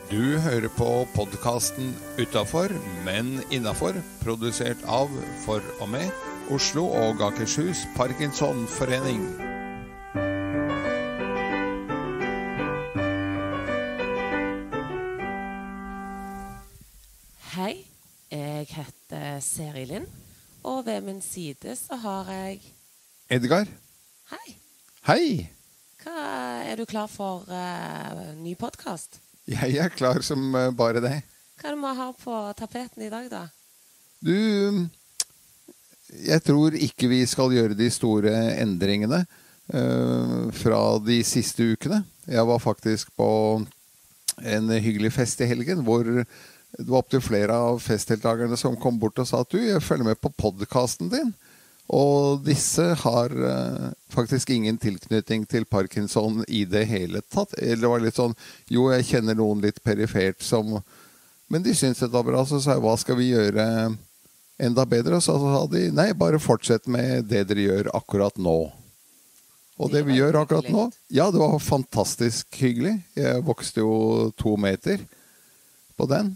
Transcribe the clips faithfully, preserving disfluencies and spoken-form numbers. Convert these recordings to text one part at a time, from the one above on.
Du hører på podcasten Utenfor, men innenfor, produsert av, for og med, Oslo og Akershus Parkinsonforening. Hei, jeg heter Seri Lind, og ved min side så har jeg... Edgar. Hei. Hei. Hva er du klar for uh, ny podcast? Jeg er klar som uh, bare det. Hva er det vi har på tapeten i dag da? Du, jeg tror ikke vi skal gjøre de store endringene uh, fra de siste ukene. Jeg var faktisk på en hyggelig fest i helgen, hvor det var opp til flere av festdeltagerne som kom bort og sa at du, jeg følger med på podcasten din. Og disse har uh, faktisk ingen tilknytning til Parkinson i det hele tatt. Eller det var litt sånn, jo, jeg kjenner noen litt perifert som... Men de syntes det var bra, så sa jeg, hva skal vi gjøre enda bedre? Og så sa de, nei, bare fortsett med det dere gjør akkurat nå. Og det, det vi gjør akkurat nå, ja, det var fantastisk hyggelig. Jeg vokste jo to meter på den.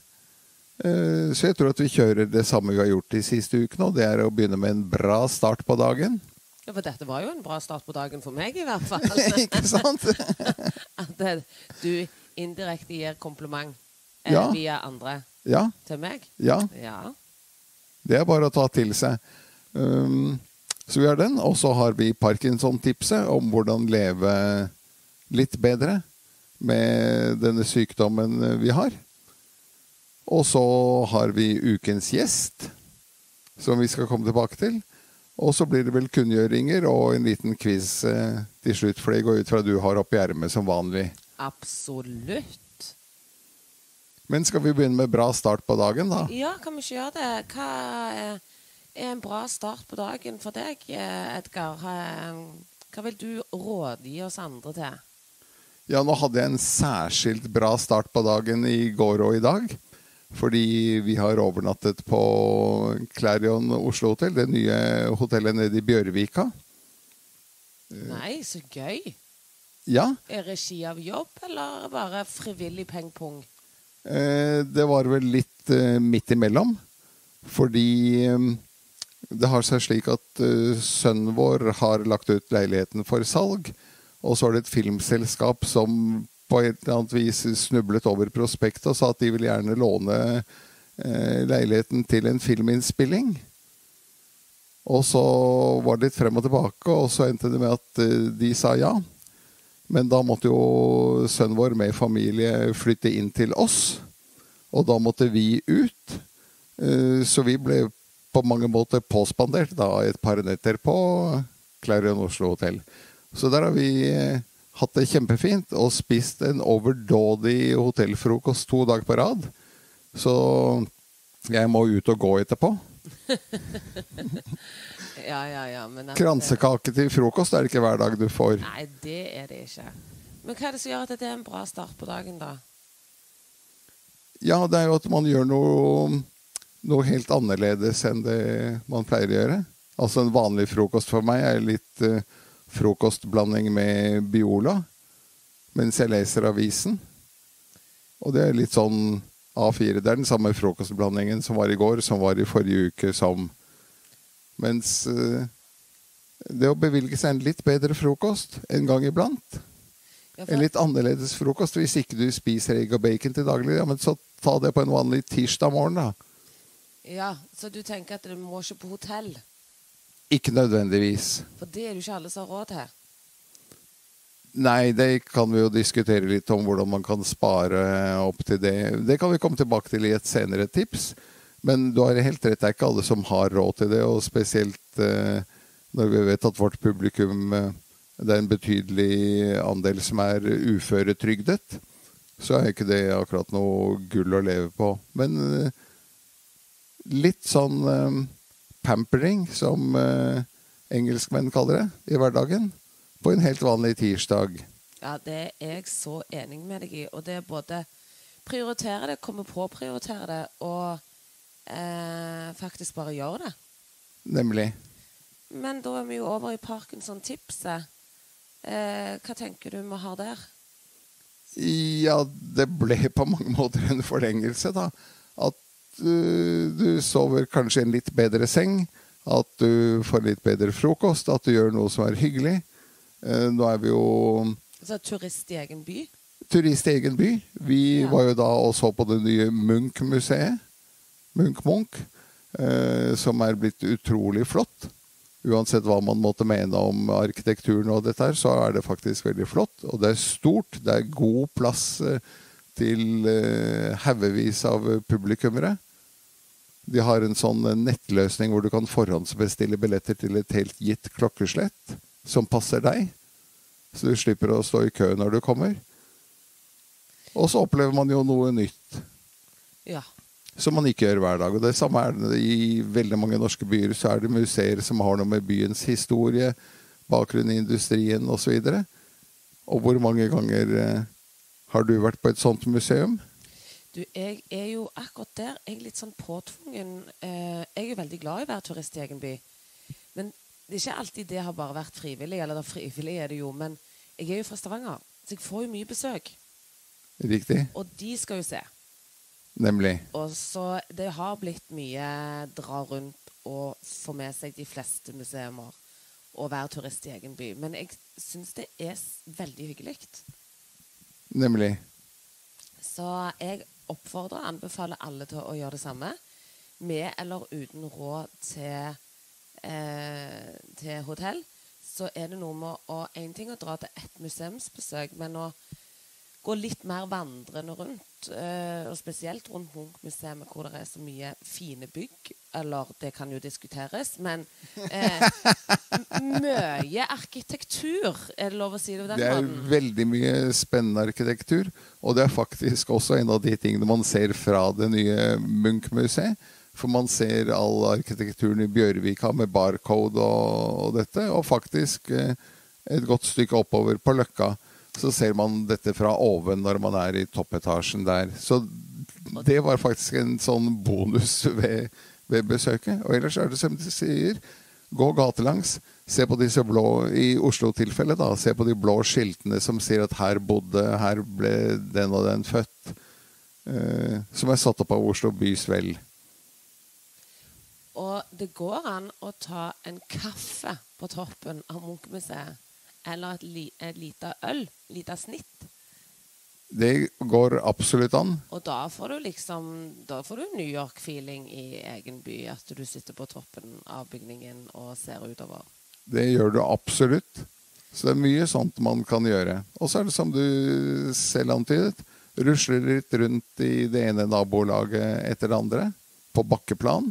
Så jeg tror at vi kjører det samme vi har gjort de siste ukene, og det er å begynne med en bra start på dagen. Ja, for dette var jo en bra start på dagen for meg i hvert fall. Ikke sant? At du indirekte gir kompliment eh, ja. via andre ja. til meg. Ja. ja, det er bare å ta til seg. Um, så vi har den, og så har vi Parkinson-tipset om hvordan leve litt bedre med denne sykdommen vi har. Og så har vi ukens gjest, som vi skal komme tilbake til. Og så blir det vel kunngjøringer og en liten quiz eh, til slutt, for det går ut fra du har opp i ermet som vanlig. Absolutt. Men skal vi begynne med bra start på dagen, da? Ja, kan vi ikke gjøre det? Hva er, er en bra start på dagen for deg, Edgar? Hva vil du rådgi oss andre til? Ja, nå hadde jeg en særskilt bra start på dagen i går og i dag. Fordi vi har overnattet på Clarion Oslo Hotel, det nye hotellet nede i Bjørvika. Nei, så gøy. Ja. Er regi av jobb, eller bare frivillig pengpung? Eh, det var vel litt eh, midt imellom. Fordi eh, det har seg slik at eh, sønnen vår har lagt ut leiligheten for salg. Og så er det et filmselskap som på et eller annet vis snublet over prospektet og sa at de vil gjerne låne eh, leiligheten til en filminnspilling. Og så var det litt frem og tilbake, og så endte det med at eh, de sa ja. Men da måtte jo sønnen vår med familie flytte inn til oss, og da måtte vi ut. Eh, så vi ble på mange måter påspandert da et par netter på Clarion Oslo Hotel. Så der har vi... Eh, hatt det kjempefint, og spist en overdådig hotellfrokost to dager på rad. Så jeg må ut og gå etterpå. ja, ja, ja. Men at, Kransekake til frokost er det ikke hver dag du får. Nei, det er det ikke. Men hva er det som gjør at det er en bra start på dagen da? Ja, det er jo at man gjør noe, noe helt annerledes enn det man pleier å gjøre. Altså en vanlig frokost for meg er litt... Uh, frokostblanding med Biola mens jeg leser avisen. Og det er litt sånn A fire. Det er den samme frokostblandingen som var i går, som var i forrige uke, som mens uh, det å bevilge seg en litt bedre frokost en gang iblant. Ja, for... En litt annerledes frokost. Hvis ikke du spiser egg og bacon til daglig, ja, men så ta det på en vanlig tirsdag morgen da. Ja, så du tenker at du må ikke på hotell? Ikke nødvendigvis. For det er jo ikke alle som har råd til. Nei, det kan vi jo diskutere litt om hvordan man kan spare opp til det. Det kan vi komme tilbake til i et senere tips. Men du har helt rett, det er ikke alle som har råd til det, og spesielt eh, når vi vet at vårt publikum, eh, det er en betydelig andel som er uføretrygdet, så er ikke det akkurat noe gull å leve på. Men eh, litt sånn... Eh, pampering, som eh, engelskmenn kaller det i hverdagen, på en helt vanlig tirsdag. Ja, det er jeg så enig med deg i, og det er både prioritere det, komme på å prioritere det, og eh, faktisk bare gjøre det. Nemlig. Men da er vi jo over i Parkinson-tipset. Eh, hva tenker du vi har der? Ja, det ble på mange måter en forlengelse da. At uh, du sover kanskje i en litt bedre seng, at du får litt bedre frokost, at du gjør noe som er hyggelig. Uh, nå er vi jo... Så turist i egen by? Turist i egen by. Vi ja. var jo da og så på det nye Munch-museet, Munch-Munch, uh, som er blitt utrolig flott. Uansett hva man måtte mene om arkitekturen og dette her, så er det faktisk veldig flott. Og det er stort, det er god plass til uh, haugevis av publikummere. De har en sånn nettløsning hvor du kan forhåndsbestille billetter til et helt gitt klokkeslett som passer deg. Så du slipper å stå i kø når du kommer. Og så opplever man jo noe nytt. Ja. Som man ikke gjør hver dag. Og det samme er det i veldig mange norske byer. Så er det museer som har noe med byens historie, bakgrunn i industrien og så videre. Og hvor mange ganger eh, har du vært på et sånt museum? Du, jeg er jo akkurat der. Jeg er litt sånn påtvungen. Eh, jeg er jo veldig glad i å være turist i egen by. Men det er ikke alltid det har bare vært frivillig. Eller da frivillig er det jo. Men jeg er jo fra Stavanger, så jeg får jo mye besøk. Riktig. Og de skal jo se. Nemlig. Og så det har blitt mye dra rundt og få med seg de fleste museumer og være turist i egen by. Men jeg synes det er veldig hyggelig. Nemlig. Så jeg oppfordrer og anbefaler alle til å gjøre det samme. Med eller uten råd til, eh, til hotell. Så er det noe med å, en ting å dra til et museumsbesøk, men å gå litt mer vandrende rundt, eh, og spesielt rundt Munch-museet, hvor det er så mye fine bygg, eller det kan jo diskuteres, men eh, mye arkitektur, er det lov å si det på den måten? Det er veldig mye spennende arkitektur, og det er faktisk også en av de tingene man ser fra det nye Munch-museet, for man ser all arkitekturen i Bjørvika med barcode og, og dette, og faktisk eh, et godt stykke oppover på Løkka, så ser man dette fra oven når man er i toppetasjen der. Så det var faktisk en sånn bonus ved, ved besøket. Og ellers er det som de sier, gå gatelangs, se på disse blå, i Oslo-tilfellet da, se på de blå skiltene som sier at her bodde, her ble den og den født, eh, som er satt opp av Oslo bys vel. Og det går an å ta en kaffe på toppen av Munch-museet, eller et, li, et lite øl, lite snitt. Det går absolutt an. Og da får du liksom, da får du New York-feeling i egen by, at du sitter på toppen av bygningen og ser utover. Det gjør du absolutt. Så det er mye sånt man kan gjøre. Og så er det som du selv antydet, rusler litt rundt i det ene nabolaget etter det andre, på bakkeplan,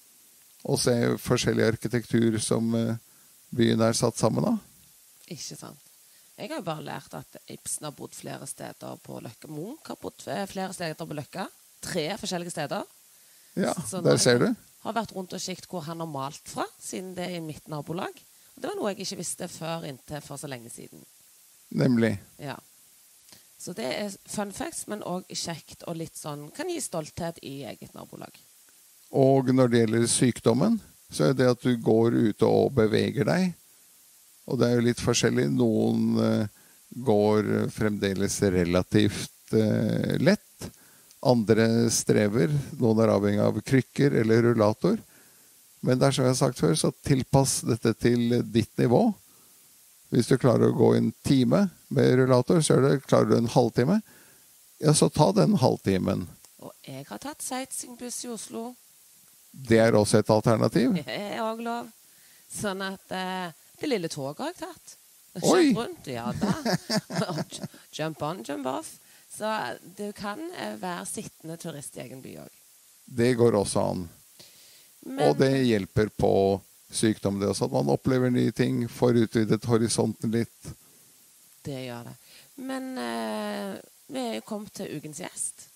og se forskjellig arkitektur som byen er satt sammen av. Ikke sant. Jeg har jo bare lært at Ibsen har bodd flere steder på Løkka. Munch har bodd flere steder på Løkka. Tre forskjellige steder. Ja, der ser du. Jeg har vært rundt og kikt hvor han har malt fra, siden det er i mitt nabolag. Og det var noe jeg ikke visste før inntil for så lenge siden. Nemlig. Ja. Så det er fun facts, men også kjekt og litt sånn, kan gi stolthet i eget nabolag. Og når det gjelder sykdommen, så er det at du går ute og beveger deg. Og det er jo litt forskjellig. Noen uh, går fremdeles relativt uh, lett. Andre strever. Noen er avhengig av krykker eller rullator. Men det er som jeg har sagt før, så tilpass dette til ditt nivå. Hvis du klarer å gå en time med rullator, så er det, klarer du en halvtime. Ja, så ta den halvtimen. Og jeg har tatt sightseeingbuss i Oslo. Det er også et alternativ. Det er også lov. Sånn at... Uh, Det lille toget har jeg tatt. Oi! Kjørt rundt, ja da. Jump on, jump off. Så du kan være sittende turist i egen by også. Det går også an. Men, og det hjelper på sykdom, det også. At man opplever nye ting, får utvidet horisonten litt. Det gjør det. Men uh, vi er jo kommet til ukens gjest.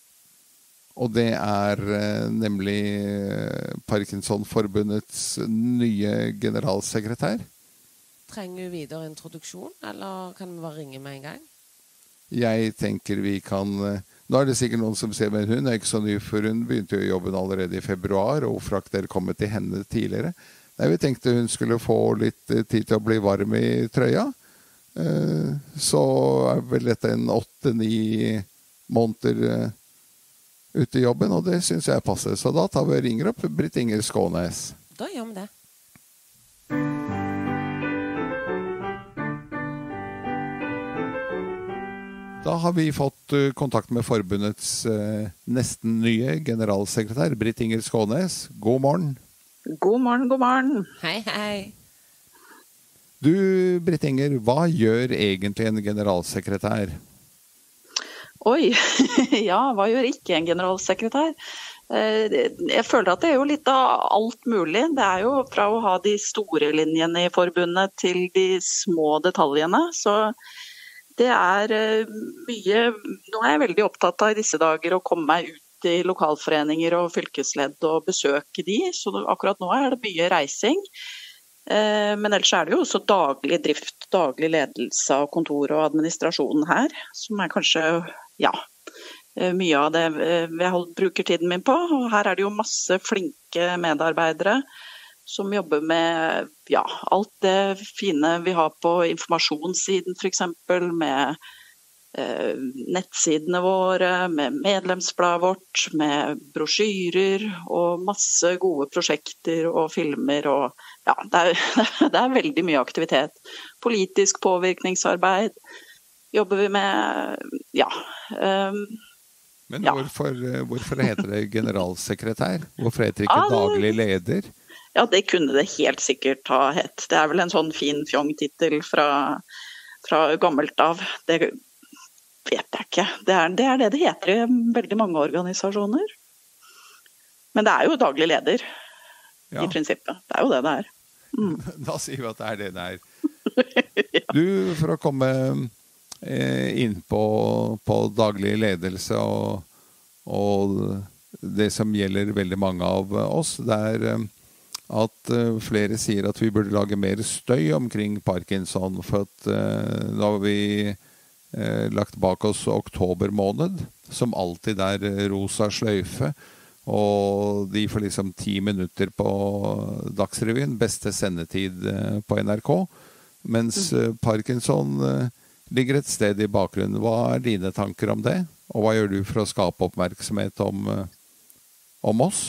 Og det er uh, nemlig Parkinson-forbundets nye generalsekretær. Trenger vi videre introduksjon, eller kan vi bare ringe med en gang? Jeg tenker vi kan... Nå er det sikkert noen som sier, men hun er ikke så ny, for hun begynte jo jobben allerede i februar, og hvorfor har dere kommet til henne tidligere? Nei, vi tenkte hun skulle få litt tid til å bli varm i trøya, eh, så er vel dette en åtte-ni måneder eh, ute i jobben, og det synes jeg passer. Så da tar vi og ringer opp Britt Inger Skånes. Da gjør vi det. Da har vi fått uh, kontakt med forbundets uh, nesten nye generalsekretær, Britt Inger Skånes. God morgen. God morgen, god morgen. Hei, hei. Du, Britt Inger, hva gjør egentlig en generalsekretær? Oi, ja, hva gjør ikke en generalsekretær? Jeg føler at det er jo litt av alt mulig. Det er jo fra å ha de store linjene i forbundet til de små detaljene, så det er mye. Nå er jeg veldig opptatt av i disse dager å komme meg ut i lokalforeninger og fylkesledd og besøke de, så akkurat nå er det mye reising. Men ellers er det jo også daglig drift, daglig ledelse av kontor og administrasjonen her, som er kanskje, ja, mye av det jeg bruker tiden min på. Og her er det jo masse flinke medarbeidere som jobber med, ja, alt det fine vi har på informasjonssiden, for eksempel, med eh, nettsidene våre, med medlemsbladet vårt, med brosjyrer og masse gode prosjekter og filmer. Og, ja, det er, det er veldig mye aktivitet. Politisk påvirkningsarbeid jobber vi med, ja. Um, Men ja. hvorfor, hvorfor heter det generalsekretær? Hvorfor heter det ikke ah, daglig leder? Ja, det kunne det helt sikkert ha hett. Det er vel en sånn fin fjong-titel fra, fra gammelt av. Det vet jeg ikke. Det er, det er det det heter i veldig mange organisasjoner. Men det er jo daglig leder, ja. I prinsippet. Det er jo det det er. Mm. Da sier vi at det er det det er. Du, for å komme eh, inn på, på daglig ledelse og, og det som gjelder veldig mange av oss, det er eh, at uh, flere sier at vi burde lage mer støy omkring Parkinson, for at uh, da har vi uh, lagt bak oss oktober måned, som alltid er rosa sløyfe, og de får liksom ti minutter på Dagsrevyen, beste sendetid uh, på N R K, mens uh, Parkinson uh, ligger et sted i bakgrunnen. Hva er dine tanker om det? Og hva gjør du for å skape oppmerksomhet om, uh, om oss?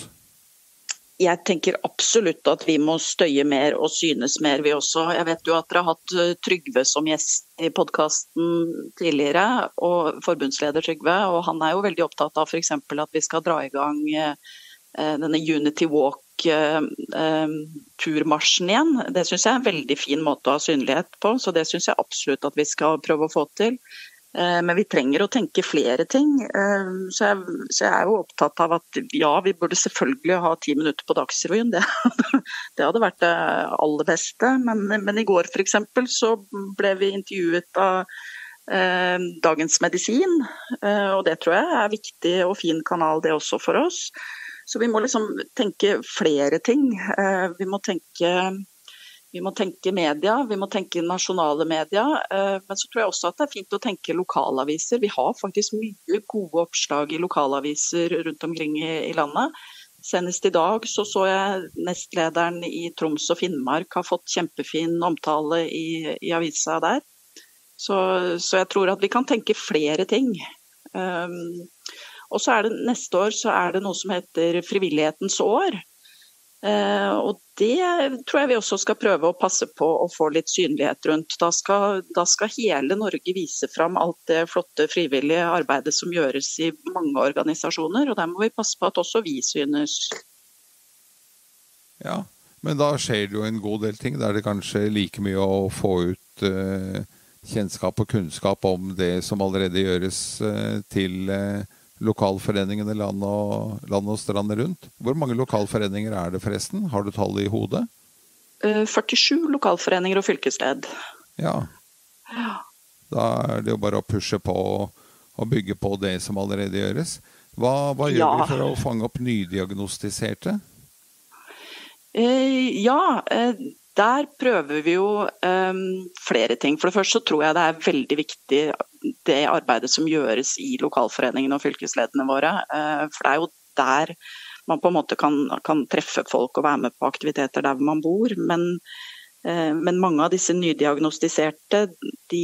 Jeg tenker absolutt at vi må støye mer og synes mer vi også. Jeg vet jo at dere har hatt Trygve som gjest i podcasten tidligere, og forbundsleder Trygve, og han er jo veldig opptatt av for eksempel at vi skal dra i gang eh, denne Unity Walk eh, eh, turmarsjen igjen. Det synes jeg er en veldig fin måte å ha synlighet på, så det synes jeg absolutt at vi skal prøve å få til. Men vi trenger å tenke flere ting, så jeg, så jeg er jo opptatt av at ja, vi burde selvfølgelig ha ti minutter på Dagsrevyen, det, det hadde vært det aller beste, men, men i går for eksempel så ble vi intervjuet av eh, Dagens Medisin, eh, og det tror jeg er viktig og fin kanal det også for oss, så vi må liksom tenke flere ting, eh, vi må tenke Vi må tenke media, vi må tenke nasjonale media, men så tror jeg også at det er fint å tenke lokalaviser. Vi har faktisk mye gode oppslag i lokalaviser rundt omkring i landet. Senest i dag så, så jeg nestlederen i Troms og Finnmark har fått kjempefin omtale i, i avisa der. Så, så jeg tror at vi kan tenke flere ting. Um, og så er det neste år så er det noe som heter Frivillighetens år. Uh, og det tror jeg vi også skal prøve å passe på å få litt synlighet rundt. Da skal, da skal hele Norge vise fram alt det flotte frivillige arbeidet som gjøres i mange organisasjoner, og der må vi passe på at også vi synes. Ja, men da skjer det jo en god del ting. Da er det kanskje like mye å få ut uh, kjennskap og kunnskap om det som allerede gjøres uh, til uh, lokalforeningene land og, land og strand rundt. Hvor mange lokalforeninger er det forresten? Har du tallet i hodet? førtisju lokalforeninger og fylkesledd. Ja. Da er det jo bare å pushe på og bygge på det som allerede gjøres. Hva, hva gjør ja. vi for å fange opp nydiagnostiserte? Eh, ja, eh, der prøver vi jo um, flere ting. For det første så tror jeg det er veldig viktig det arbeidet som gjøres i lokalforeningene og fylkesledene våre. Uh, for det er jo der man på en måte kan, kan treffe folk og være med på aktiviteter der man bor. Men, Men mange av disse nydiagnostiserte, de,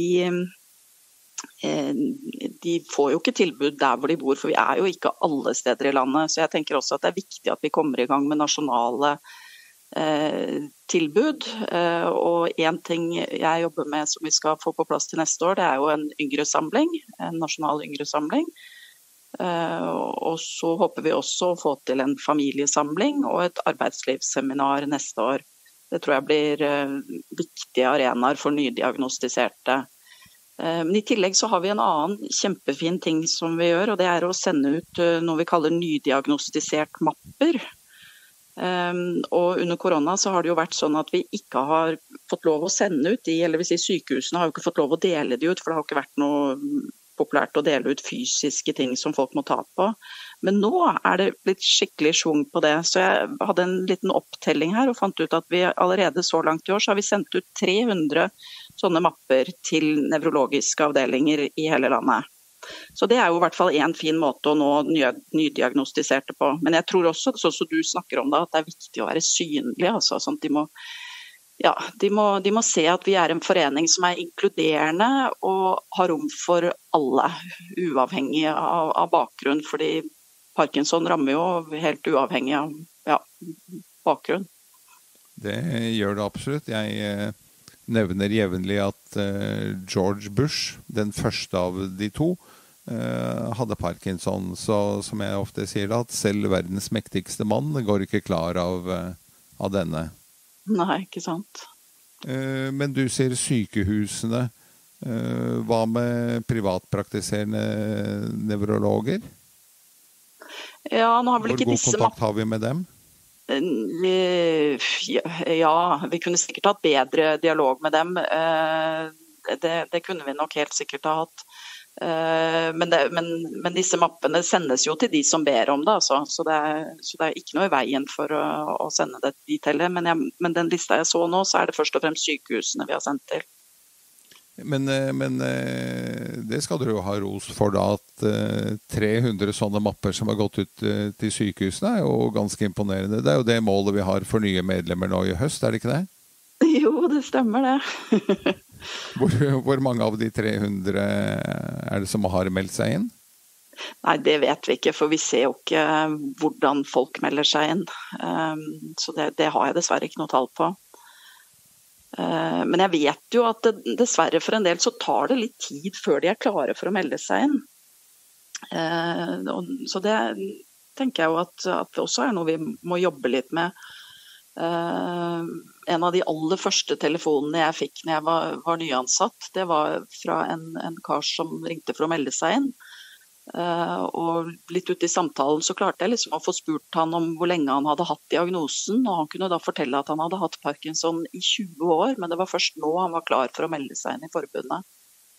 de får jo ikke tilbud der hvor de bor, for vi er jo ikke alle steder i landet. Så jeg tenker også at det er viktig at vi kommer i gang med nasjonale tilbud. Og en ting jeg jobber med som vi skal få på plass til neste år, det er jo en yngre samling, en nasjonal yngre samling. Og så håper vi også å få til en familiesamling og et arbeidslivsseminar neste år. Det tror jeg blir viktige arenaer for nydiagnostiserte. Men i tillegg så har vi en annen kjempefin ting som vi gjør, og det er å sende ut noe vi kaller nydiagnostisert mapper. Og under korona så har det jo vært sånn at vi ikke har fått lov å sende ut de, eller hvis si sykehusene har jo ikke fått lov å dele de ut, for det har ikke vært noe populært å dele ut fysiske ting som folk må ta på. Men nå er det blitt skikkelig schwung på det, så jeg hadde en liten opptelling her og fant ut at vi allerede så langt i år så har vi sendt ut tre hundre sånne mapper til nevrologiske avdelinger i hele landet. Så det er jo i hvert fall en fin måte å nå nydiagnostiserte på. Men jeg tror også, sånn som du snakker om det, at det er viktig å være synlig, altså, sånn at de må Ja, de må, de må se at vi er en forening som er inkluderende og har rom for alle, uavhengig av, av bakgrunn, fordi Parkinson rammer jo helt uavhengig av ja, bakgrunn. Det gjør det absolutt. Jeg eh, nevner jevnlig at eh, George Bush, den første av de to, eh, hadde Parkinson, så som jeg ofte sier da, at selv verdens mektigste mann går ikke klar av, eh, av denne. Nei, ikke sant. Men du sier sykehusene. Hva med privatpraktiserende nevrologer? Ja, nå har vel ikke disse... Hvor god kontakt har vi med dem? Ja, vi kunne sikkert hatt bedre dialog med dem. Det, det kunne vi nok helt sikkert ha hatt. Men, det, men, men disse mappene sendes jo til de som ber om det, altså. så, det er, så det er ikke noe i veien for å, å sende det dit heller. Men, jeg, men den lista jeg så nå, så er det først og fremst sykehusene vi har sendt til. Men, men det skal du jo ha ros for da, at tre hundre sånne mapper som har gått ut til sykehusene er jo ganske imponerende. Det er jo det målet vi har for nye medlemmer nå i høst, er det ikke det? Jo, det stemmer det. Hvor, hvor mange av de tre hundre er det som har meldt seg inn? Nei, det vet vi ikke, for vi ser jo ikke hvordan folk melder seg inn. Så det, det har jeg dessverre ikke noe tall på. Men jeg vet jo at det, dessverre for en del så tar det litt tid før de er klare for å melde seg inn. Så det tenker jeg jo at, at det også er noe vi må jobbe litt med. Uh, en av de aller første telefonene jeg fikk når jeg var, var nyansatt, det var fra en, en kar som ringte for å melde seg inn. Uh, og litt ute i samtalen så klarte jeg liksom å få spurt han om hvor lenge han hadde hatt diagnosen, og han kunne da fortelle at han hadde hatt Parkinson i tjue år, men det var først nå han var klar for å melde seg inn i forbundet.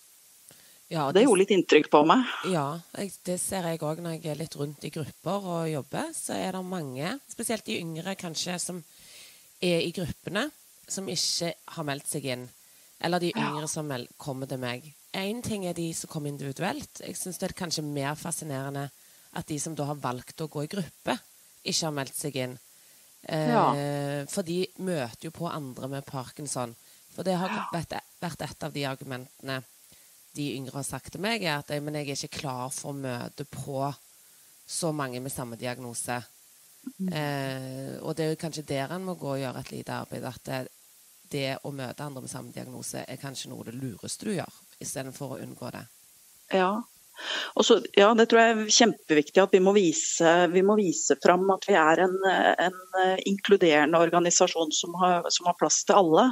Ja, det, det gjorde litt inntrykk på meg. Ja, jeg, det ser jeg også når jeg er litt rundt i grupper og jobber, så er det mange, spesielt de yngre kanskje, som er i gruppene som ikke har meldt seg inn, eller de yngre ja. som kommer til meg. En ting er de som kommer individuelt. Jeg synes det er kanskje mer fascinerende at de som da har valgt å gå i gruppe, ikke har meldt seg inn. Eh, ja. For de møter jo på andre med Parkinson. For det har vært, vært et av de argumentene de yngre har sagt til meg, er at jeg, men jeg er ikke klar for å møte på så mange med samme diagnose. Mm. Eh, og det er jo kanskje der en må gå og gjøre et lite arbeid, at det, det å møte andre med samme diagnose er kanskje noe det lureste du gjør, i stedet for å unngå det. Ja, og så, ja, det tror jeg er kjempeviktig at vi må vise, vi må vise fram at vi er en, en inkluderende organisasjon som har, som har plass til alle.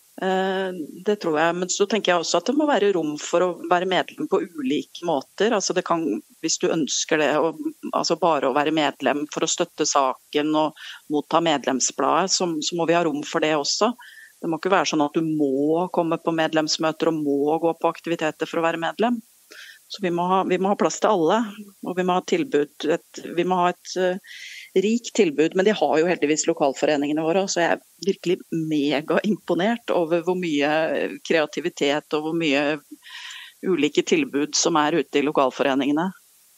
Det tror jeg, men så tenker jeg også at det må være rom for å være medlem på ulike måter. Altså det kan, hvis du ønsker det, og, altså bare å være medlem for å støtte saken og motta medlemsbladet, så, så må vi ha rom for det også. Det må ikke være sånn at du må komme på medlemsmøter og må gå på aktiviteter for å være medlem. Så vi må ha, vi må ha plass til alle, og vi må ha tilbud, et, vi må ha et uh, rikt tilbud, men de har jo heldigvis lokalforeningene våre, så jeg er virkelig mega imponert over hvor mye kreativitet og hvor mye ulike tilbud som er ute i lokalforeningene.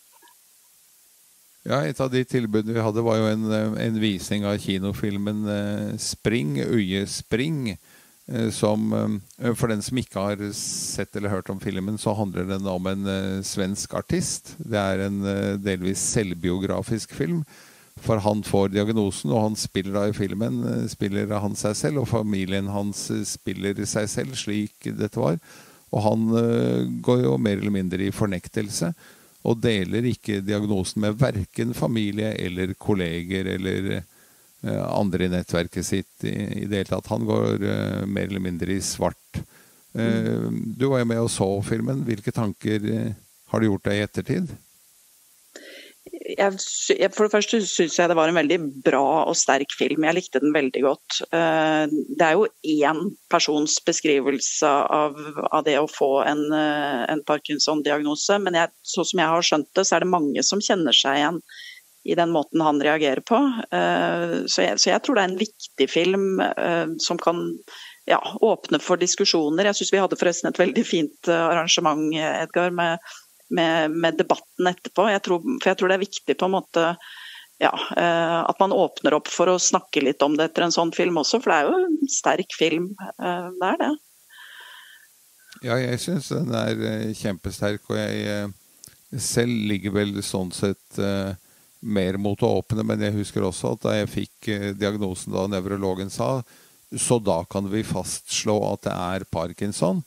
Ja, et av de tilbudene vi hadde var jo en, en visning av kinofilmen Spring, Øye Spring, som, for den som ikke har sett eller hørt om filmen, så handler den om en svensk artist. Det er en delvis selvbiografisk film, for han får diagnosen, og han spiller da i filmen, spiller han seg selv, og familien hans spiller seg selv, slik dette var. Og han går jo mer eller mindre i fornektelse, og deler ikke diagnosen med hverken familie eller kolleger eller andre i nettverket sitt i, i det hele tatt. Han går uh, mer eller mindre i svart. Uh, du var jo med og så filmen. Hvilke tanker uh, har du gjort deg i ettertid? Jeg, jeg, for det første synes jeg det var en veldig bra og sterk film. Jeg likte den veldig godt. Uh, det er jo én persons beskrivelse av, av det å få en, uh, en Parkinson-diagnose, men jeg, så som jeg har skjønt det, så er det mange som kjenner seg igjen i den måten han reagerer på. Så jeg, så jeg tror det er en viktig film som kan ja, åpne for diskusjoner. Jeg synes vi hadde forresten et veldig fint arrangement, Edgar, med, med, med debatten etterpå. Jeg tror, for jeg tror det er viktig på en måte ja, at man åpner opp for å snakke litt om det etter en sånn film også, for det er jo en sterk film. Det er det. Ja, jeg synes den er kjempesterk, og jeg selv ligger vel sånn sett mer mot å åpne, men jeg husker også at da jeg fikk diagnosen da nevrologen sa, så da kan vi fastslå at det er Parkinson.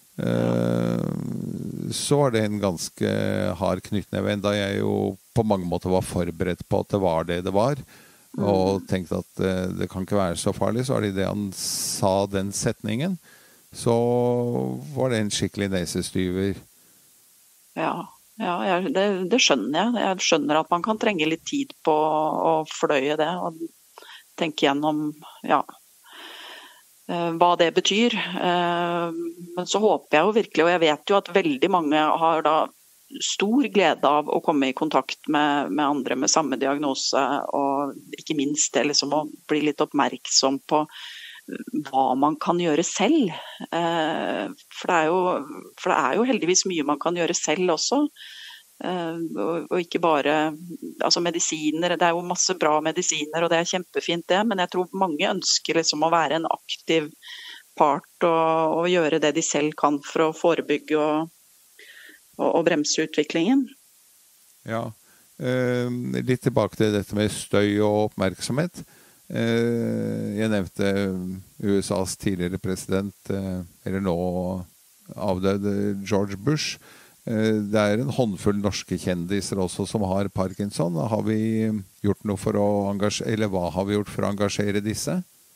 Så var det en ganske hard knyttneve, da jeg jo på mange måter var forberedt på at det var det det var, og tenkte at det kan ikke være så farlig. Så var det det han sa den setningen, så var det en skikkelig nesestyver. Ja. Ja, jeg, det, det skjønner jeg. Jeg skjønner at man kan trenge litt tid på å fordøye det, og tenke gjennom ja, hva det betyr. Men så håper jeg jo virkelig, og jeg vet jo at veldig mange har da stor glede av å komme i kontakt med, med andre med samme diagnose, og ikke minst det liksom å bli litt oppmerksom på hva man kan gjøre selv. For det er jo, for det er jo heldigvis mye man kan gjøre selv også. Og ikke bare altså medisiner. Det er jo masse bra medisiner, og det er kjempefint det, men jeg tror mange ønsker liksom å være en aktiv part og, og gjøre det de selv kan for å forebygge og, og, og bremse utviklingen. Ja, litt tilbake til dette med støy og oppmerksomhet. Jeg nevnte U S A's tidligere president, eller nå avdøde George Bush. Det er en håndfull norske kjendiser også som har Parkinson. Har vi gjort noe for å engasjere, eller hva har vi gjort for å engasjere disse?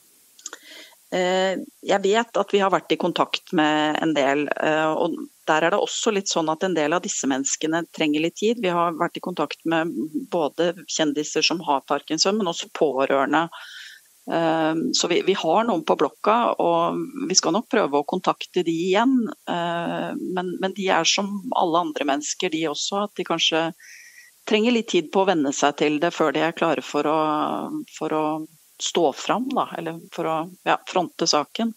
Jeg vet at vi har vært i kontakt med en del, og der er det også litt sånn at en del av disse menneskene trenger litt tid. Vi har vært i kontakt med både kjendiser som har Parkinson, men også pårørende. Så vi, vi har noen på blokka, og vi skal nok prøve å kontakte de igjen. Men, men de er som alle andre mennesker, de også, at de kanskje trenger litt tid på å venne seg til det før de er klare for å, for å stå fram, da, eller for å ja, fronte saken.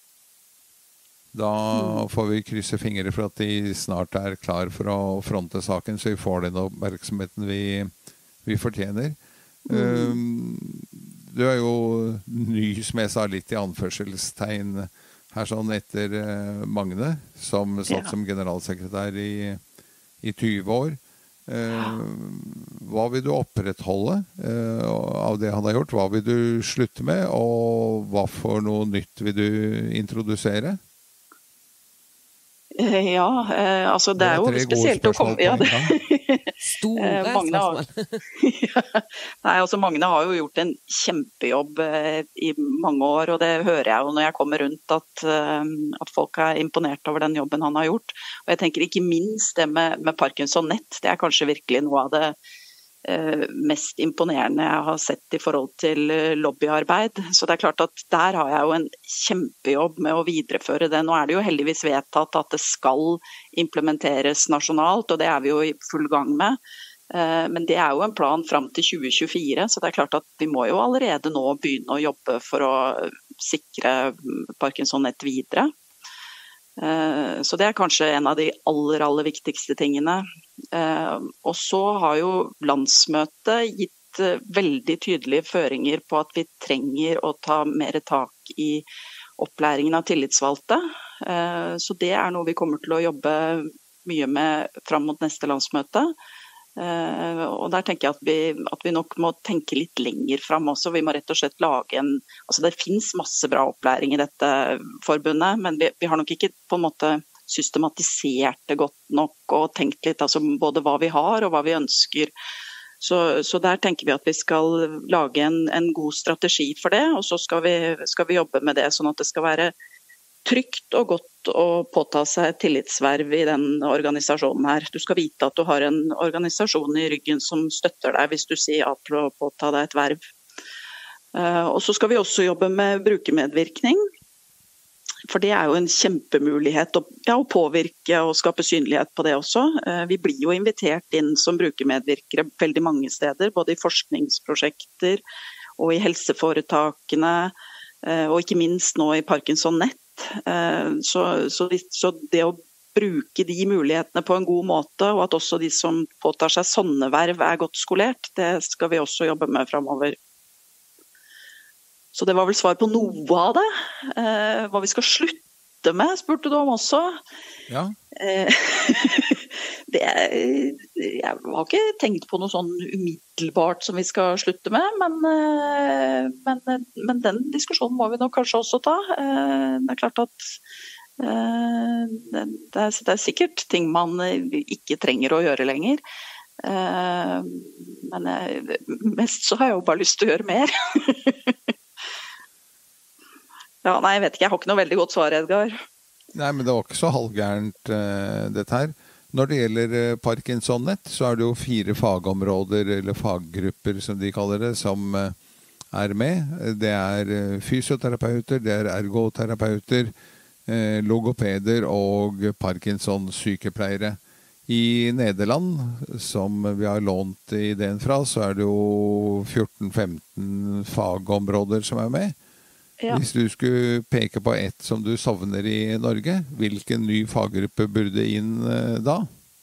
Da får vi krysse fingre for at de snart er klar for å fronte saken, så vi får den oppmerksomheten vi, vi fortjener. Mm. Du er jo ny, som jeg sa, litt i anførselstegn her sånn etter Magne, som satt ja. som generalsekretær i, i tyve år. Hva vil du opprettholde av det han har gjort? Hva vil du slutte med, og hva for noe nytt vil du introdusere? Ja, altså det er jo spesielt å komme... Ja, det... Store spørsmål. Ja. Nei, altså Magne har jo gjort en kjempejobb i mange år, og det hører jeg jo når jeg kommer rundt, at, at folk er imponert over den jobben han har gjort. Og jeg tenker ikke minst det med, med Parkinson Nett, det er kanskje virkelig noe av det mest imponerende jeg har sett i forhold til lobbyarbeid. Så det er klart at der har jeg jo en kjempejobb med å videreføre det. Nå er det jo heldigvis vedtatt at det skal implementeres nasjonalt, og det er vi jo i full gang med. Men det er jo en plan fram til tjue tjuefire, så det er klart at vi må jo allerede nå begynne å jobbe for å sikre Parkinson Nett videre. Så det er kanskje en av de aller, aller viktigste tingene. Og så har jo landsmøtet gitt veldig tydelige føringer på at vi trenger å ta mer tak i opplæringen av tillitsvalgte. Så det er noe vi kommer til å jobbe mye med fram mot neste landsmøte. Og der tenker jeg at vi, at vi nok må tenke litt lenger fram også. Vi må rett og slett lage en, altså det finnes masse bra opplæring i dette forbundet, men vi, vi har nok ikke på en måte systematisert det godt nok og tenkt litt altså både hva vi har og hva vi ønsker. Så, så der tenker vi at vi skal lage en, en god strategi for det, og så skal vi, skal vi jobbe med det sånn at det skal være trygt og godt å påta seg tillitsverv i den organisasjonen her. Du skal vite at du har en organisasjon i ryggen som støtter deg hvis du sier ja til å påta deg et verv. Og så skal vi også jobbe med brukermedvirkning, for det er jo en kjempemulighet å, ja, å påvirke og skape synlighet på det også. Vi blir jo invitert inn som brukermedvirkere veldig mange steder, både i forskningsprosjekter og i helseforetakene, og ikke minst nå i Parkinson Nett. Så, så, så det å bruke de mulighetene på en god måte, og at også de som påtar seg sånne verv er godt skolert, det skal vi også jobbe med fremover. Så det var vel svar på noe av det. Eh, hva vi skal slutte med, spurte du om også. Ja. Eh, det, jeg har ikke tenkt på noe sånn umiddelbart som vi skal slutte med, men, eh, men, men den diskusjonen må vi nok kanskje også ta. Eh, det er klart at eh, det, det, er, det er sikkert ting man ikke trenger å gjøre lenger. Eh, men jeg, mest så har jeg jo bare lyst til å gjøre mer. Ja, nei, jeg vet ikke. Jeg har ikke noe veldig godt svar, Edgar. Nei, men det var ikke så halvgærent, uh, dette her. Når det gjelder uh, Parkinson Nett, så er det jo fire fagområder, eller faggrupper som de kaller det, som uh, er med. Det er uh, fysioterapeuter, det er ergoterapeuter, uh, logopeder og Parkinson-sykepleiere. I Nederland, som vi har lånt ideen fra, så er det jo fjorten femten fagområder som er med. Ja. Hvis du skulle peke på ett som du savner i Norge, hvilken ny faggruppe burde inn da?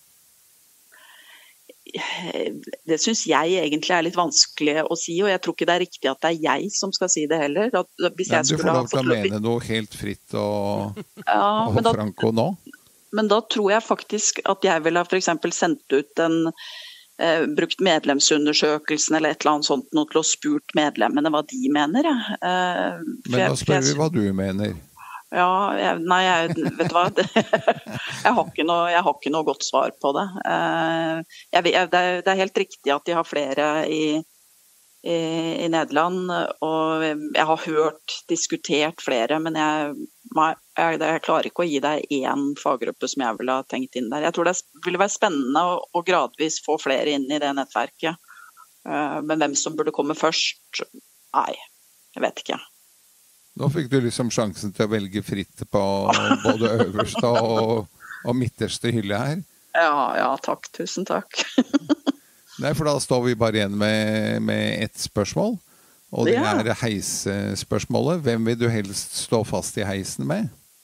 Det synes jeg egentlig er litt vanskelig å si, og jeg tror ikke det er riktig at det er jeg som skal si det heller. At hvis Nei, jeg du får lov til å mene noe helt fritt og, ja, og da, franko nå. Men da tror jeg faktisk at jeg ville ha for eksempel sendt ut en Eh, brukt medlemsundersøkelsen eller et eller annet sånt noe til å spurt medlemmene hva de mener. Ja. Eh, Men da spør vi hva du mener. Ja, jeg, nei, jeg, vet du hva? jeg, har ikke noe, jeg har ikke noe godt svar på det. Eh, jeg, det, er, det er helt riktig at de har flere i, i, i Nederland, og jeg har hørt, diskutert flere, men jeg, jeg, jeg klarer ikke å gi deg én faggruppe som jeg ville ha tenkt inn der. Jeg tror det ville være spennende å, å gradvis få flere inn i det nettverket. Uh, men hvem som burde komme først? Nei, jeg vet ikke. Nå fikk du liksom sjansen til å velge fritt på både øverste og, og midterste hylle her. Ja, ja, takk. Tusen takk. Nei, for da står vi bare igjen med, med ett spørsmål. Og det ja. er heisspørsmålet. Hvem vil du helst stå fast i heisen med?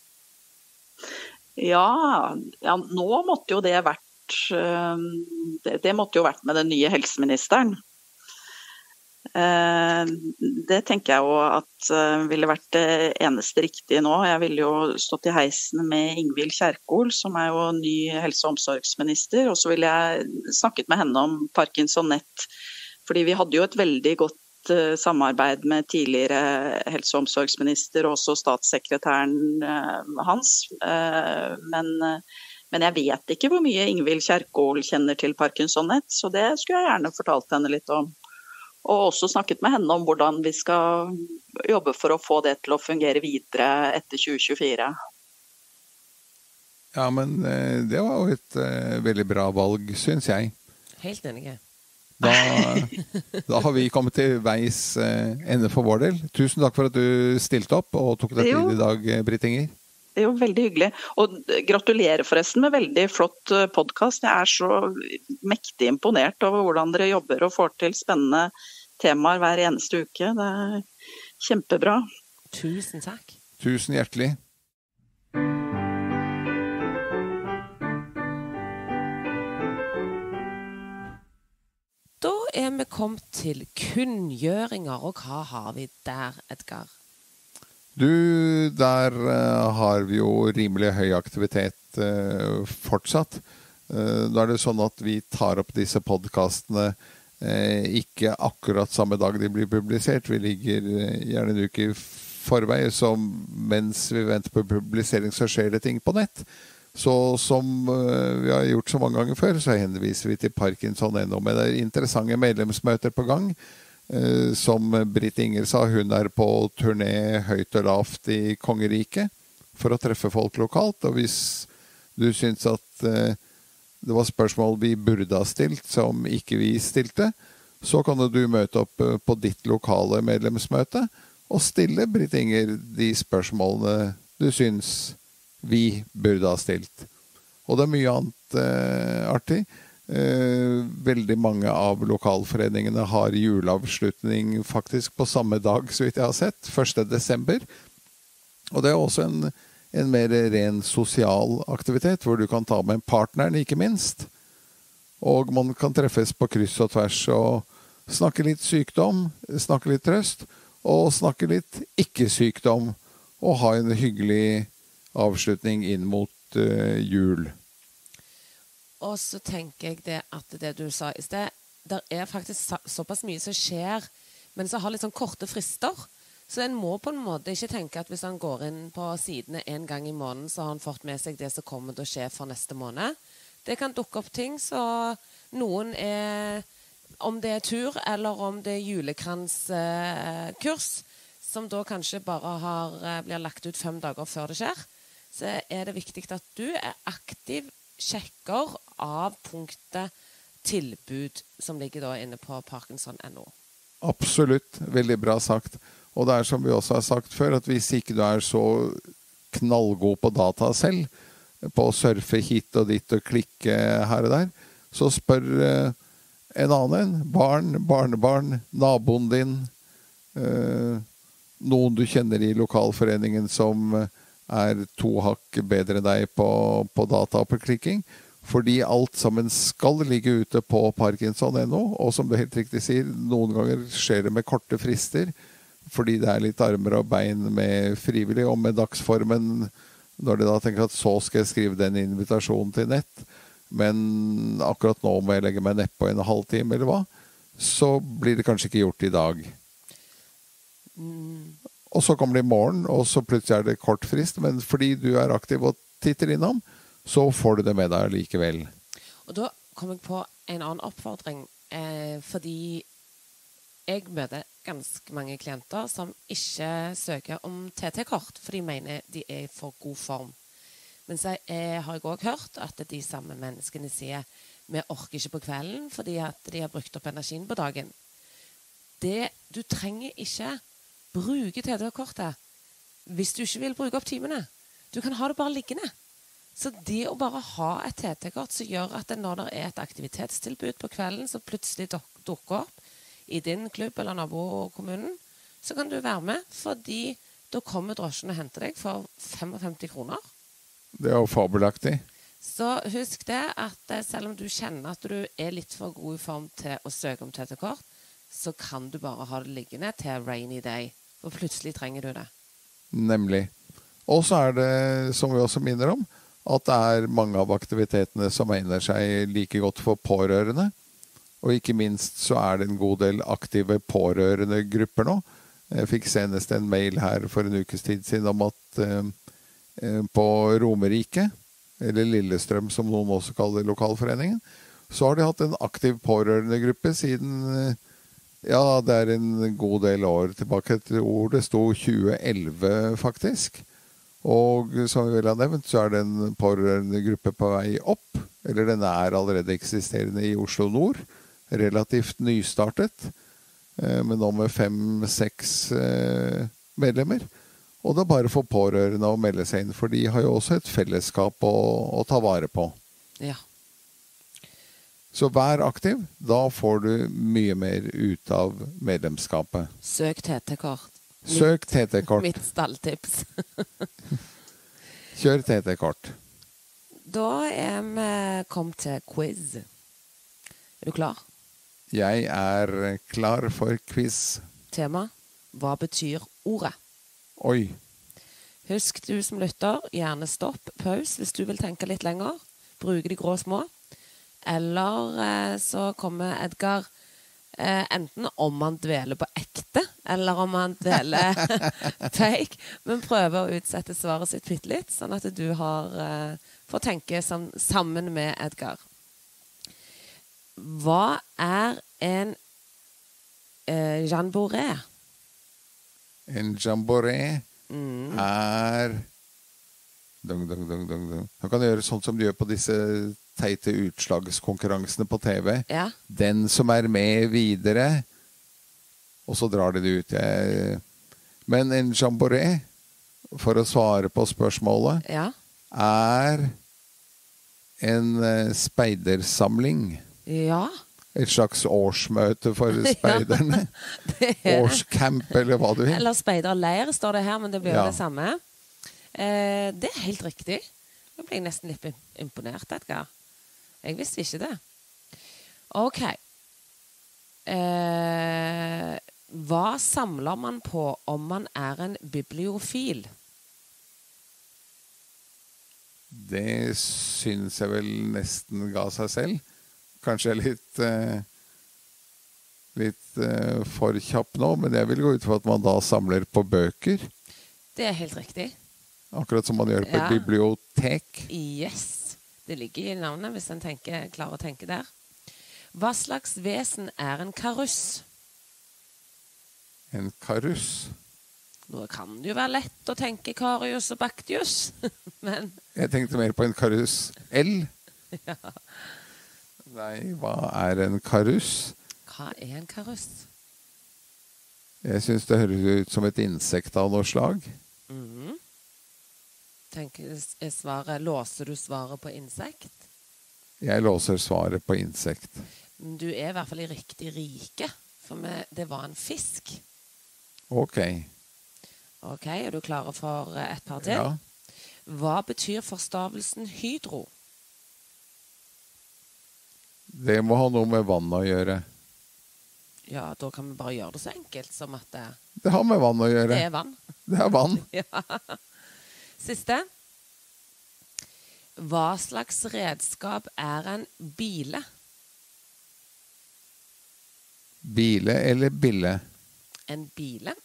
Ja, ja nå måtte jo det vært det, det måtte jo vært med den nye helseministeren. Det tenker jeg jo at ville vært det eneste riktige nå. Jeg ville jo stått i heisen med Ingvild Kjerkol, som er jo ny helse- og omsorgsminister, og så ville jeg snakket med henne om Parkinson Nett, fordi vi hadde jo et veldig godt samarbeid med tidligere helse- og omsorgsminister og også statssekretæren hans. Men, men jeg vet ikke hvor mye Ingvild Kjerkol kjenner til Parkinson Nett, så det skulle jeg gjerne fortalt henne litt om. Og også snakket med henne om hvordan vi skal jobbe for å få det til å fungere videre etter tjue tjuefire. Ja, men det var jo et veldig bra valg, synes jeg. Helt enig. Da, da har vi kommet til veis eh, ende for vår del. Tusen takk for at du stilte opp og tok deg tid i dag, Britt Inger. Det er jo veldig hyggelig. Og gratulerer forresten med veldig flott podcast. Jeg er så mektig imponert over hvordan dere jobber og får til spennende temaer hver eneste uke. Det er kjempebra. Tusen takk. Tusen hjertelig. Da er vi kommet til kunngjøringer, og hva har vi der, Edgar? Du, der uh, har vi jo rimelig høy aktivitet uh, fortsatt. Uh, da er det sånn at vi tar opp disse podcastene uh, ikke akkurat samme dag de blir publisert. Vi ligger uh, gjerne en uke i forvei, så mens vi venter på publisering så skjer det ting på nett. Så som uh, vi har gjort så mange ganger før, så henviser vi til Parkinson punkt no med det interessante medlemsmøter på gang. Uh, som Britt Inger sa, hun er på turné høyt og lavt i Kongeriket for å treffe folk lokalt. Og hvis du syns at uh, det var spørsmål vi burde ha stilt, som ikke vi stilte, så kan du møte opp uh, på ditt lokale medlemsmøte og stille Britt Inger de spørsmålene du syns vi burde ha stilt. Og det er mye annet uh, artig. Uh, veldig mange av lokalforeningene har juleavslutning faktisk på samme dag, så vidt jeg har sett, første desember. Og det er også en, en mer ren sosial aktivitet, hvor du kan ta med partneren, ikke minst. Og man kan treffes på kryss og tvers og snakke litt sykdom, snakke litt trøst, og snakke litt ikke-sykdom, og ha en hyggelig avslutning inn mot uh, jul. Og så tenker jeg det at det du sa i sted, det er faktisk såpass mye som skjer, men som har litt sånn korte frister. Så en må på en måte ikke tenke at hvis han går inn på sidene en gang i måneden, så har han fått med seg det som kommer til å skje for neste måned. Det kan dukke opp ting, så noen er, om det er tur, eller om det er julekranskurs, som da kanskje bare har, blir lagt ut fem dager før det skjer, så er det viktig at du er aktiv sjekker av punktet tilbud som ligger da inne på Parkinson punktum no. Absolutt, veldig bra sagt. Og det er som vi også har sagt før, at hvis ikke du er så knallgod på data selv, på å surfe hit og dit og klikke her og der, så spør en annen, barn, barnebarn, naboen din, noen du kjenner i lokalforeningen som er to hakk bedre enn deg på, på data og på klikking, fordi alt sammen skal ligge ute på Parkinson punktum no, og som du helt riktig sier, noen ganger skjer det med korte frister, fordi det er litt armer og bein med frivillig, og med dagsformen, når de da tenker at så skal jeg skrive den invitasjonen til nett, men akkurat nå må jeg legge meg nedpå en halvtime, eller hva, så blir det kanskje ikke gjort i dag. Mm. Og så kommer det i morgen, og så plutselig er det kort frist, men fordi du er aktiv og titter innom, så får du det med deg likevel. Og da kom jeg på en annen oppfordring, eh, fordi jeg møter ganske mange klienter som ikke søker om T T-kort, for de mener de er i for god form. Men så eh, har jeg også hørt at de samme menneskene sier, vi orker ikke på kvelden, fordi at de har brukt opp energien på dagen. Det, du trenger ikke bruke T T-kortet hvis du ikke vil bruke opp timene. Du kan ha det bare liggende. Så det å bare ha et T T-kort som gjør at det, når det er et aktivitetstilbud på kvelden som plutselig dukker opp i din klubb eller nabokommunen, så kan du være med, fordi da kommer drosjen og henter deg for femtifem kroner. Det er jo fabelaktig. Så husk det at selv om du kjenner at du er litt for god i form til å søke om T T-kort, så kan du bare ha det liggende til rainy day. Og plutselig trenger du det. Nemlig. Og så er det, som vi også minner om, at det er mange av aktivitetene som egner seg like godt for pårørende. Og ikke minst så er det en god del aktive pårørende grupper nå. Jeg fikk senest en mail her for en ukes tid siden om at eh, på Romerike, eller Lillestrøm som noen også kaller lokalforeningen, så har de hatt en aktiv pårørende gruppe siden eh, ja, det er en god del år tilbake. Jeg tror det sto tjue elleve faktisk. Og som vi vel har nevnt, så er det en pårørende gruppe på vei opp. Eller den er allerede eksisterende i Oslo Nord. Relativt nystartet. Men nå med fem-seks medlemmer. Og det er bare for pårørende å melde seg inn, for de har jo også et fellesskap å, å ta vare på. Ja. Så vær aktiv, da får du mye mer ut av medlemskapet. Søk T T-kort. Søk T T-kort. Mitt stalltips. Kjør T T-kort. Da er vi kommet til quiz. Er du klar? Jeg er klar for quiz. Tema, hva betyr ordet? Oi. Husk du som lytter, gjerne stopp, paus, hvis du vil tenke litt lenger. Bruke de grå små. Eller eh, så kommer Edgar eh, enten om han dveler på ekte, eller om han dveler fake, men prøver å utsette svaret sitt bitte litt, sånn at du har eh, får tenke som, sammen med Edgar. Hva er en eh, jamboree? En jamboree Mm. er dung, dung, dung, dung, dung. Han kan gjøre sånn som de gjør på disse teite utslagskonkurransene på T V. Ja. Den som er med videre, og så drar de det ut. Jeg... Men en jamboree, for å svare på spørsmålet, Ja. er en eh, speidersamling. Ja. Et slags årsmøte for speiderne. Det er- Årscamp, eller hva du vil. Eller speiderleir står det her, men det blir jo Ja. det samme. Eh, det er helt riktig. Nå ble jeg nesten litt imponert, Edgar. Jeg visste ikke det. Ok. Eh, hva samler man på om man er en bibliofil? Det syns jeg vel nesten ga seg selv. Kanskje litt eh, litt eh, for kjapp nå, men jeg vil gå ut for at man da samler på bøker. Det er helt riktig. Akkurat som man gjør på Ja. et bibliotek. Yes. Det ligger i navnet, hvis en tenker, klarer å tenke der. Hva slags vesen er en karuss? En karuss. Nå kan det jo være lett å tenke Karius og Baktius, men Jeg tenkte mer på en karuss. L. ja. Nei, hva er en karuss? Hva er en karuss? Jeg syns det høres ut som et insekt av noe slag. Mhm. Tenker, er svaret, låser du svaret på insekt? Jeg låser svaret på insekt. Du er i hvert fall i riktig rike, for vi, det var en fisk. Ok. Ok, er du klare for eh, et par til? Ja. Hva betyr forstavelsen hydro? Det må ha noe med vann å gjøre. Ja, da kan vi bare gjøre det så enkelt som at det, Det har med vann å gjøre. det er vann. Det er vann. Ja. Siste. Hva slags redskap er en bile? Bile eller bille? En bile?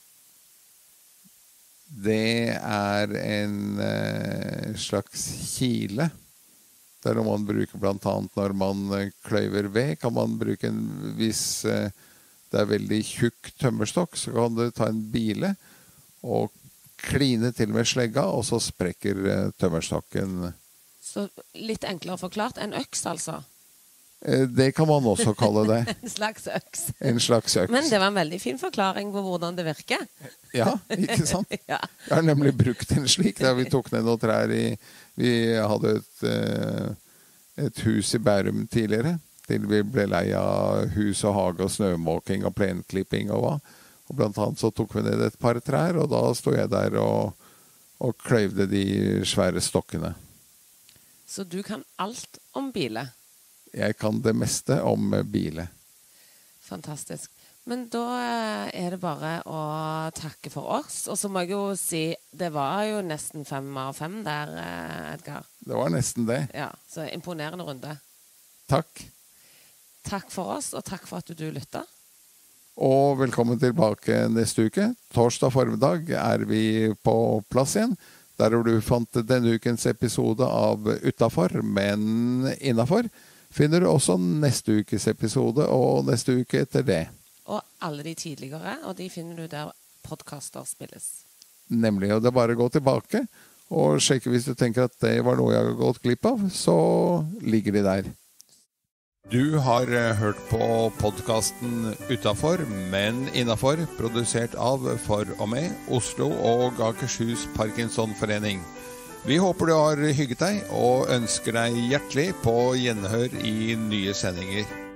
Det er en eh, slags kile. Det er noe man bruker blant annet når man eh, kløyver ved. Kan man bruke en hvis eh, det er veldig tjukk tømmerstokk, så kan du ta en bile og kline til med slegga, og så sprekker eh, tømmerstokken. Så litt enklere forklart, en øks altså. Eh, det kan man også kalle det. En slags øks. En slags øks. Men det var en veldig fin forklaring på hvordan det virker. Ja, ikke sant? Ja. Jeg har nemlig brukt en slik da vi tok ned noen trær i vi hadde et, eh, et hus i Bærum tidligere til vi ble lei av hus og hage og snømåking og plenklipping og hva, og blant annet så tok vi ned et par trær, og da stod jeg der og, og kløyvde de svære stokkene. Så du kan alt om bile. Jeg kan det meste om bile. Fantastisk. Men da eh, er det bare å takke for oss. Og så må jeg jo si, det var jo nesten fem av fem der, eh, Edgar. Det var nesten det. Ja, så imponerende runde. Takk. Takk for oss, og takk for at du lytta. Og velkommen tilbake neste uke. Torsdag formiddag er vi på plass igjen. Der hvor du fant denne ukens episode av Utenfor, men Innenfor, finner du også neste ukes episode og neste uke etter det. Og alle de tidligere, og de finner du der podcaster spilles. Nemlig, og det er bare å gå tilbake og sjekke hvis du tenker at det var noe jeg har gått glipp av, så ligger de der. Du har hørt på podcasten Utenfor, men Innenfor, produsert av For og med Oslo og Akershus Parkinsonforening. Vi håper du har hygget deg, og ønsker deg hjertelig på gjenhør i nye sendinger.